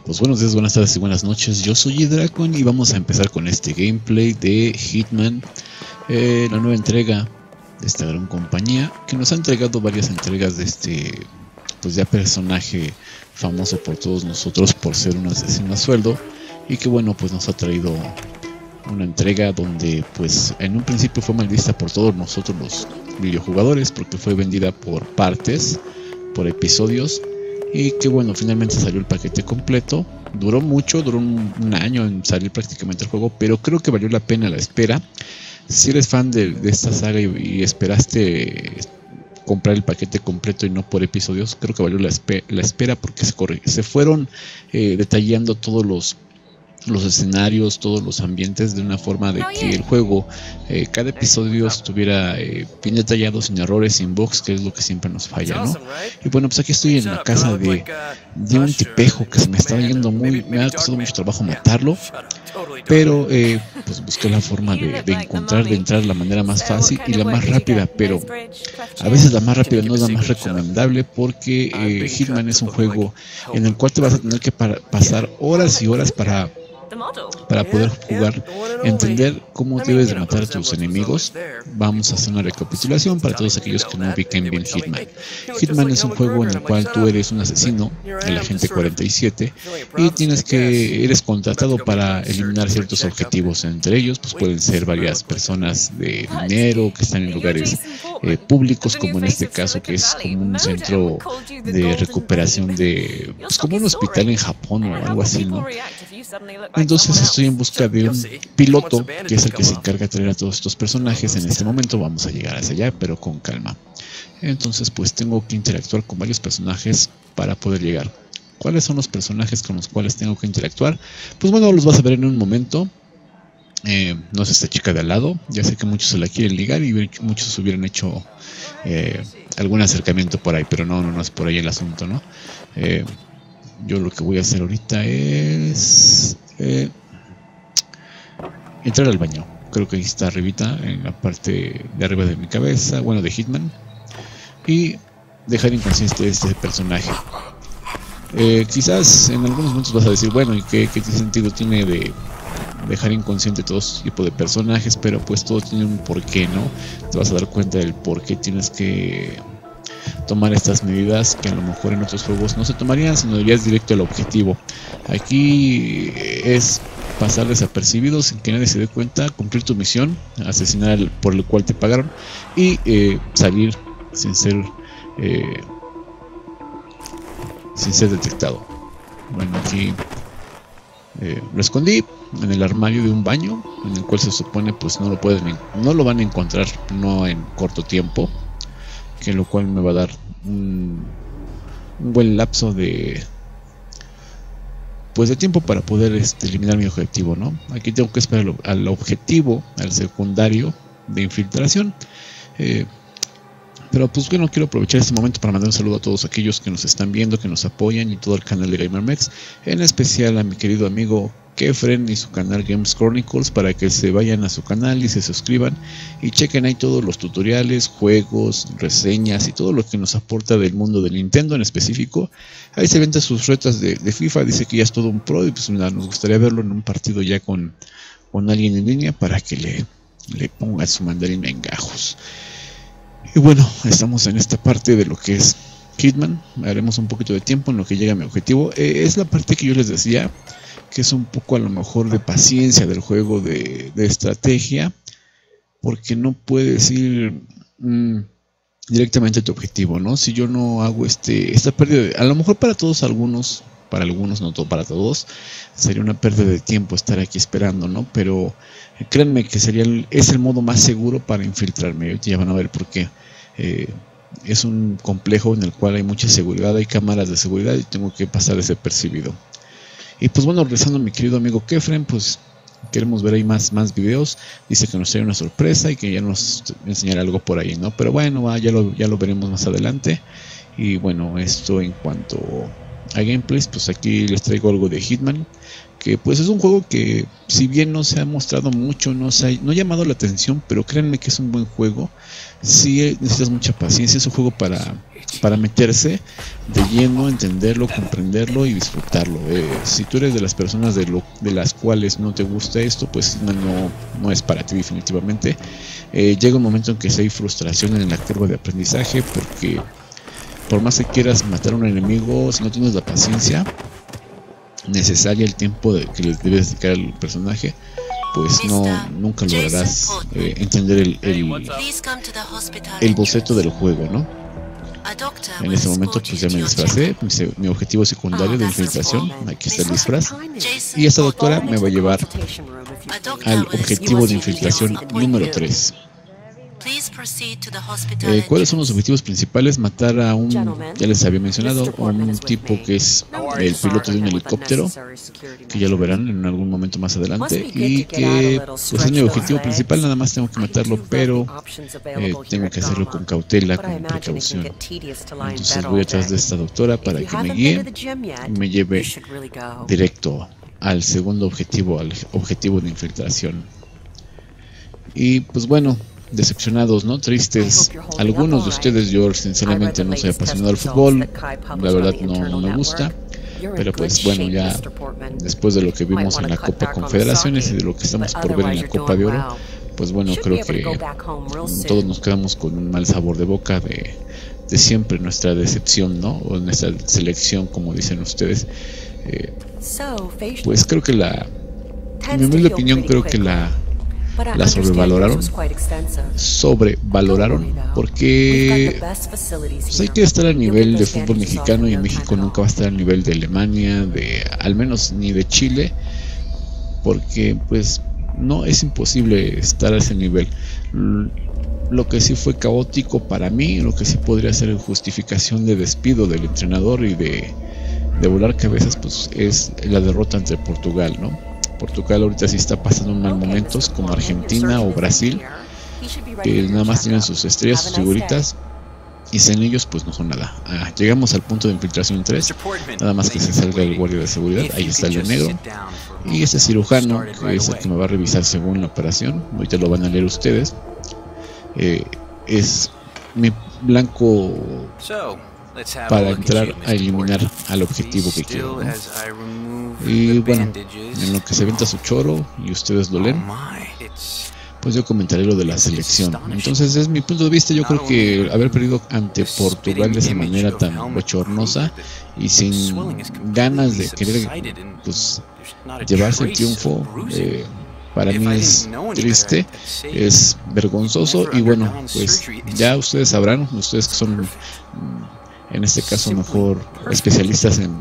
Pues buenos días, buenas tardes y buenas noches. Yo soy Dracon y vamos a empezar con este gameplay de Hitman, la nueva entrega de esta gran compañía que nos ha entregado varias entregas de este, pues ya personaje famoso por todos nosotros por ser un asesino a sueldo, y que bueno, pues nos ha traído una entrega donde pues en un principio fue mal vista por todos nosotros los videojugadores porque fue vendida por partes, por episodios. Y que bueno, finalmente salió el paquete completo. Duró mucho, duró un año en salir prácticamente el juego, pero creo que valió la pena la espera. Si eres fan de esta saga y esperaste comprar el paquete completo y no por episodios, creo que valió la espera porque se fueron detallando todos los escenarios, todos los ambientes de una forma de que el juego, cada episodio estuviera bien detallado, sin errores, sin bugs, que es lo que siempre nos falla, ¿no? Y bueno, pues aquí estoy en la casa de un tipejo que se me estaba yendo me ha costado mucho trabajo matarlo, pero pues busqué la forma de entrar de la manera más fácil y la más rápida, pero a veces la más rápida no es la más recomendable porque Hitman es un juego en el cual te vas a tener que pasar horas y horas para poder jugar, entender cómo debes de matar a tus enemigos. Vamos a hacer una recapitulación para todos aquellos que no ubiquen bien Hitman. Hitman es un juego en el cual tú eres un asesino, el agente 47, y eres contratado para eliminar ciertos objetivos. Entre ellos pues pueden ser varias personas de dinero que están en lugares públicos, como en este caso que es como un centro de recuperación pues como un hospital en Japón o algo así, ¿no? Entonces estoy en busca de un piloto que es el que se encarga de traer a todos estos personajes. En este momento vamos a llegar hacia allá, pero con calma. Entonces pues tengo que interactuar con varios personajes para poder llegar. ¿Cuáles son los personajes con los cuales tengo que interactuar? Pues bueno, los vas a ver en un momento. No es esta chica de al lado. Ya sé que muchos se la quieren ligar y muchos hubieran hecho algún acercamiento por ahí, pero no es por ahí el asunto, ¿no? Yo lo que voy a hacer ahorita es entrar al baño. Creo que ahí está arribita, en la parte de arriba de mi cabeza, bueno, de Hitman, y dejar inconsciente este personaje. Quizás en algunos momentos vas a decir, bueno, ¿y qué sentido tiene de dejar inconsciente todo este tipo de personajes? Pero pues todo tiene un porqué, ¿no? Te vas a dar cuenta del por qué tienes que tomar estas medidas que a lo mejor en otros juegos no se tomarían, sino irías directo al objetivo. Aquí es pasar desapercibido sin que nadie se dé cuenta, cumplir tu misión, asesinar por el cual te pagaron y salir sin ser detectado. Bueno, aquí lo escondí en el armario de un baño, en el cual se supone pues no lo van a encontrar, no en corto tiempo, que lo cual me va a dar un buen lapso de tiempo para poder eliminar mi objetivo, ¿no? Aquí tengo que esperar al objetivo, al secundario de infiltración. Pero pues bueno, quiero aprovechar este momento para mandar un saludo a todos aquellos que nos están viendo, que nos apoyan, y todo el canal de GamerMex, en especial a mi querido amigo Kefren y su canal Games Chronicles, para que se vayan a su canal y se suscriban y chequen ahí todos los tutoriales, juegos, reseñas y todo lo que nos aporta del mundo de Nintendo en específico. Ahí se venden sus retas de FIFA, dice que ya es todo un pro, y pues mira, nos gustaría verlo en un partido ya con alguien en línea para que le ponga su mandarín en gajos. Y bueno, estamos en esta parte de lo que es Hitman. Haremos un poquito de tiempo en lo que llega a mi objetivo. Es la parte que yo les decía, que es un poco a lo mejor de paciencia del juego, de estrategia, porque no puedes ir directamente a tu objetivo, ¿no? Si yo no hago esta pérdida, a lo mejor para algunos, no todo para todos, sería una pérdida de tiempo estar aquí esperando, ¿no? Pero créanme que es el modo más seguro para infiltrarme. Ya van a ver por qué. Es un complejo en el cual hay mucha seguridad, hay cámaras de seguridad y tengo que pasar desapercibido. Y pues bueno, regresando a mi querido amigo Kefren, pues queremos ver ahí más videos. Dice que nos trae una sorpresa y que ya nos enseñará algo por ahí, ¿no? Pero bueno, ya lo veremos más adelante. Y bueno, esto en cuanto gameplays, pues aquí les traigo algo de Hitman, que pues es un juego que si bien no se ha mostrado mucho, no ha llamado la atención, pero créanme que es un buen juego. Sí necesitas mucha paciencia, es un juego para meterse de lleno, entenderlo, comprenderlo y disfrutarlo. Si tú eres de las personas de las cuales no te gusta esto, pues no es para ti definitivamente. Llega un momento en que sí hay frustración en la curva de aprendizaje, porque por más que quieras matar a un enemigo, si no tienes la paciencia necesaria, el tiempo que le debes dedicar al personaje, pues nunca lograrás entender el boceto del juego, ¿no? En este momento pues ya me disfracé, mi objetivo secundario de infiltración, aquí está el disfraz, y esta doctora me va a llevar al objetivo de infiltración número 3. ¿Cuáles son los objetivos principales? Matar a ya les había mencionado, un tipo que es el piloto de un helicóptero, que ya lo verán en algún momento más adelante, y que pues es mi objetivo principal. Nada más tengo que matarlo, pero tengo que hacerlo con cautela, con precaución. Entonces voy atrás de esta doctora para que me guíe y me lleve directo al segundo objetivo, al objetivo de infiltración. Y pues bueno, decepcionados, ¿no? Tristes. Algunos de ustedes, yo sinceramente no soy apasionado al fútbol, la verdad no me gusta, pero pues bueno, ya después de lo que vimos en la Copa Confederaciones y de lo que estamos por ver en la Copa de Oro, pues bueno, creo que todos nos quedamos con un mal sabor de boca de siempre nuestra decepción, ¿no? O nuestra selección, como dicen ustedes. Pues creo que en mi humilde opinión, creo que la sobrevaloraron, porque pues hay que estar al nivel de fútbol mexicano, y México nunca va a estar al nivel de Alemania, al menos ni de Chile, porque pues no, es imposible estar a ese nivel. Lo que sí fue caótico para mí, lo que sí podría ser justificación de despido del entrenador y de volar cabezas, pues es la derrota ante Portugal, ¿no? Portugal ahorita sí está pasando mal momentos, como Argentina o Brasil, que nada más tienen sus estrellas, sus figuritas, y sin ellos pues no son nada. Llegamos al punto de infiltración 3, nada más que se salga el guardia de seguridad. Ahí está el de negro, y ese cirujano, que es el que me va a revisar según la operación, ahorita lo van a leer ustedes, es mi blanco para entrar a eliminar al objetivo que quiero, ¿no? Y bueno, en lo que se avienta su choro y ustedes lo leen, pues yo comentaré lo de la selección. Entonces, desde mi punto de vista, yo creo que haber perdido ante Portugal de esa manera tan bochornosa y sin ganas de querer pues llevarse el triunfo, para mí es triste, es vergonzoso. Y bueno, pues ya ustedes sabrán, ustedes que son en este caso mejor especialistas en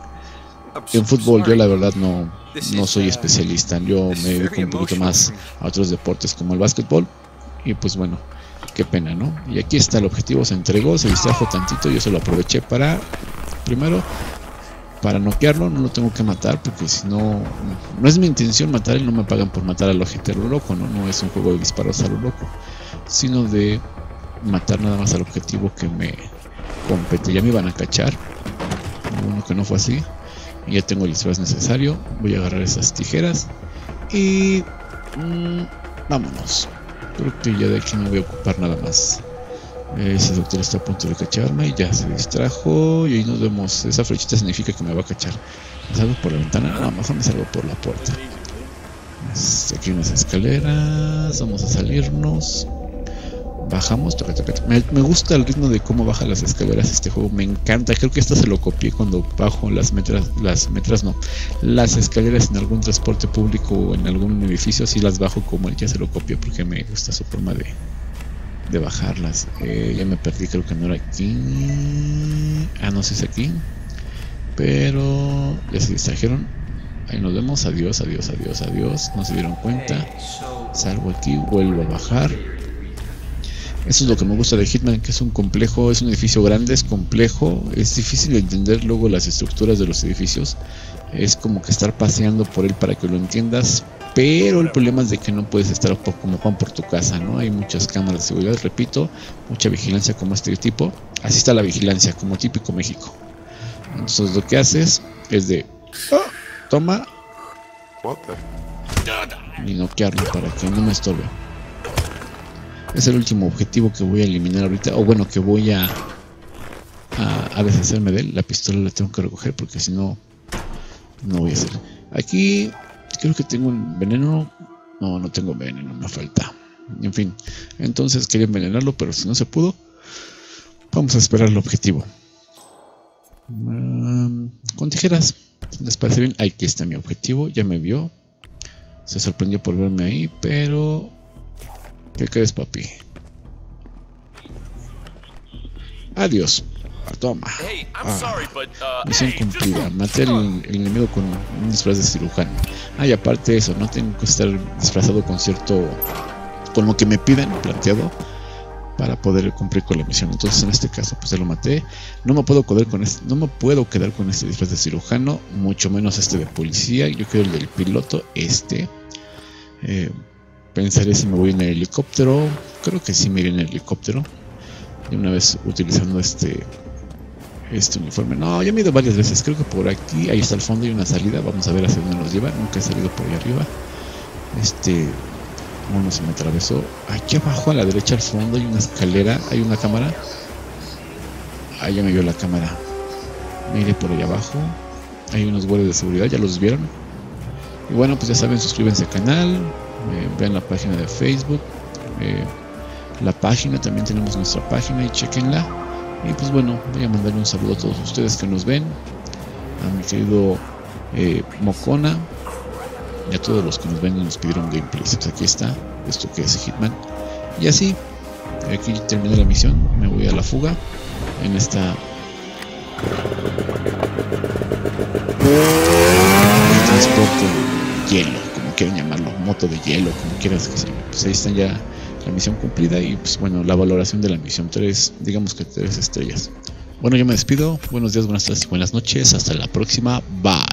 fútbol. Yo la verdad no soy especialista, yo me dedico un poquito más a otros deportes como el básquetbol, y pues bueno, qué pena, ¿no? Y aquí está, el objetivo se entregó, se distrajo tantito, yo se lo aproveché primero para noquearlo. No lo tengo que matar, porque si no es mi intención matar, y no me pagan por matar al ojete a lo loco, no es un juego de disparos a lo loco, sino de matar nada más al objetivo que me compete. Ya me iban a cachar, bueno, que no fue así. Ya tengo el disfraz necesario. Voy a agarrar esas tijeras y vámonos. Creo que ya de aquí no voy a ocupar nada más. Ese doctor está a punto de cacharme y ya se distrajo, y ahí nos vemos. Esa flechita significa que me va a cachar. ¿Me salgo por la ventana? No, mejor me salgo por la puerta. Aquí unas escaleras. Vamos a salirnos. Bajamos, me gusta el ritmo de cómo baja las escaleras este juego, me encanta. Creo que esta se lo copié cuando bajo las escaleras en algún transporte público o en algún edificio, así las bajo como él. Ya se lo copié porque me gusta su forma de bajarlas. Ya me perdí, creo que no era aquí. No sé si es aquí, pero ya se distrajeron. Ahí nos vemos, adiós. No se dieron cuenta. Salgo aquí, vuelvo a bajar. Eso es lo que me gusta de Hitman, que es un complejo, es un edificio grande, es complejo, es difícil de entender luego las estructuras de los edificios. Es como que estar paseando por él para que lo entiendas, pero el problema es de que no puedes estar como Juan por tu casa, ¿no? Hay muchas cámaras de seguridad, repito, mucha vigilancia como este tipo. Así está la vigilancia, como típico México. Entonces lo que haces es de toma y noquearlo para que no me estorbe. Es el último objetivo que voy a eliminar ahorita, o bueno, que voy a deshacerme de él. La pistola la tengo que recoger porque si no, no voy a hacer. Aquí creo que tengo un veneno. No, no tengo veneno, me falta. En fin, entonces quería envenenarlo, pero si no se pudo, vamos a esperar el objetivo. Con tijeras, ¿les parece bien? Aquí está mi objetivo, ya me vio. Se sorprendió por verme ahí, pero... ¿qué crees, papi? Adiós. Toma. Misión cumplida. Maté al enemigo con un disfraz de cirujano. Y aparte de eso, no tengo que estar disfrazado con cierto... con lo que me piden, planteado, para poder cumplir con la misión. Entonces en este caso pues ya lo maté. No me puedo quedar con este disfraz de cirujano, mucho menos este de policía. Yo quiero el del piloto, pensaré si me voy en el helicóptero. Creo que sí me iré en el helicóptero, y una vez utilizando este uniforme. No, ya me he ido varias veces. Creo que por aquí, ahí está el fondo y una salida. Vamos a ver hacia dónde nos lleva. Nunca he salido por ahí arriba. Bueno, se me atravesó. Aquí abajo a la derecha al fondo hay una escalera, hay una cámara. Ahí ya me vio la cámara. Me iré por ahí abajo. Hay unos guardias de seguridad, ya los vieron. Y bueno, pues ya saben, suscríbanse al canal, vean la página de Facebook, la página, también tenemos nuestra página y chequenla. Y pues bueno, voy a mandarle un saludo a todos ustedes que nos ven, a mi querido Mocona, y a todos los que nos ven y nos pidieron gameplays. Pues aquí está, esto que es Hitman. Y así, aquí terminé la misión, me voy a la fuga en esta transporte de hielo, como quieran llamarlo, moto de hielo, como quieras que se llame. Pues ahí está ya la misión cumplida y pues bueno, la valoración de la misión, digamos que 3 estrellas. Bueno, yo me despido, buenos días, buenas tardes y buenas noches, hasta la próxima, bye.